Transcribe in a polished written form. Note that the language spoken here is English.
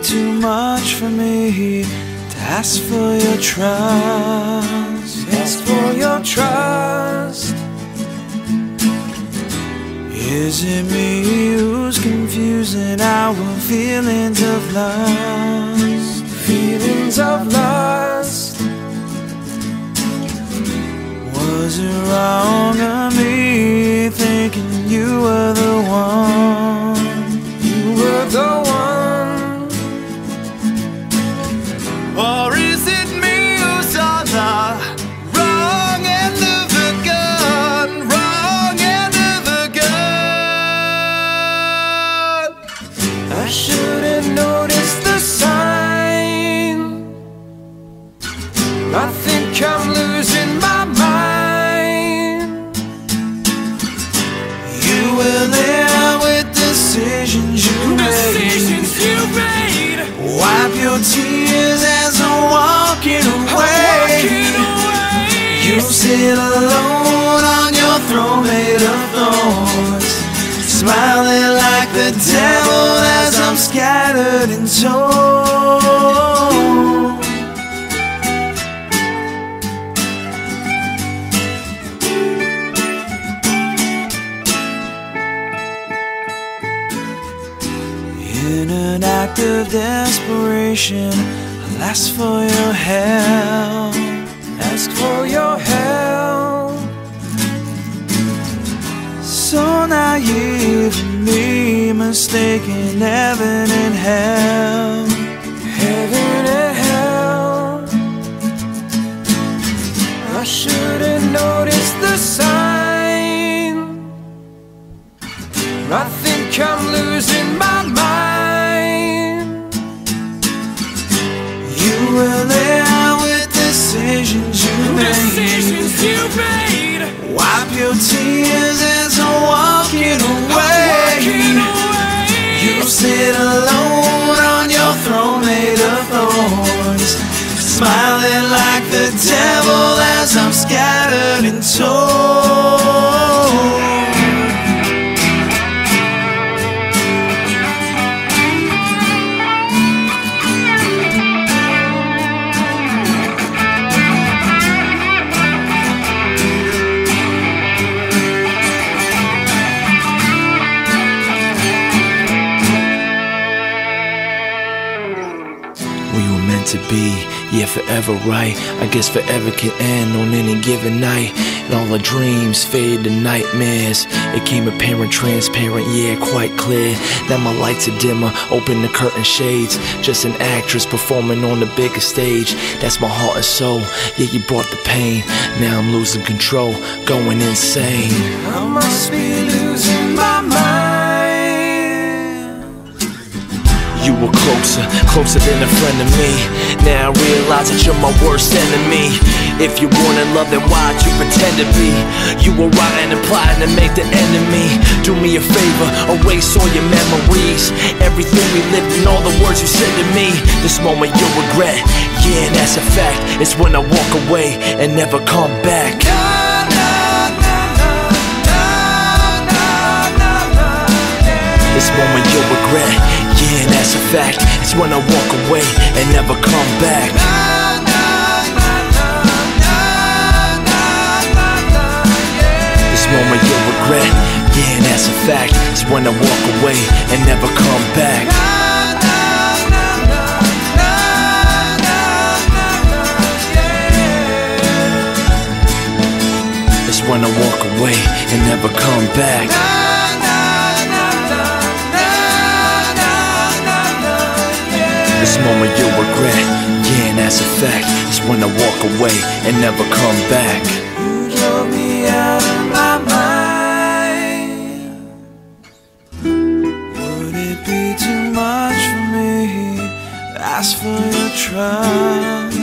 too much for me to ask for your trust? Ask for your trust. Is it me who's confusing our feelings of lust? Feelings of lust. Was it wrong of me thinking you were the one? You were the one. Or is it me who saw the wrong end of the gun? Wrong end of the gun. I should have noticed the sign. I think I'm losing my mind. You were there with decisions you made. Wipe your tears as I'm walking away. You sit alone on your throne made of thorns, smiling like the devil as I'm scattered and torn. In an act of desperation, I'll ask for your help. Ask for your help. So naive of me, mistaken heaven and hell. Heaven and hell. I should have noticed the sign. I think I'm losing my mind. You were there with decisions you made. Wipe your tears as I'm walking away. You sit alone on your throne made of thorns, smiling like the devil as I'm scattered and torn. To be, yeah, forever right. I guess forever can end on any given night, and all our dreams fade to nightmares. It came apparent, transparent, yeah, quite clear. Now my lights are dimmer, open the curtain shades. Just an actress performing on the biggest stage. That's my heart and soul, yeah, you brought the pain. Now I'm losing control, going insane. I must be losing my mind. You were closer, closer than a friend to me. Now I realize that you're my worst enemy. If you wanted love, then why'd you pretend to be? You were lying and plotting to make the enemy. Do me a favor, erase all your memories, everything we lived and all the words you said to me. This moment you'll regret, yeah, and that's a fact. It's when I walk away and never come back. This moment you'll regret, yeah, and that's a fact. It's when I walk away and never come back. This moment you'll regret, yeah, and that's a fact. It's when I walk away and never come back. It's when I walk away and never come back. This moment you'll regret, yeah, and that's a fact. It's when I walk away and never come back. You drove me out of my mind. Would it be too much for me to ask for your trust?